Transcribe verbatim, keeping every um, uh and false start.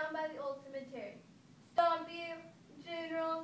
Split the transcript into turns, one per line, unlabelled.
down by the old cemetery. Stomp You, General.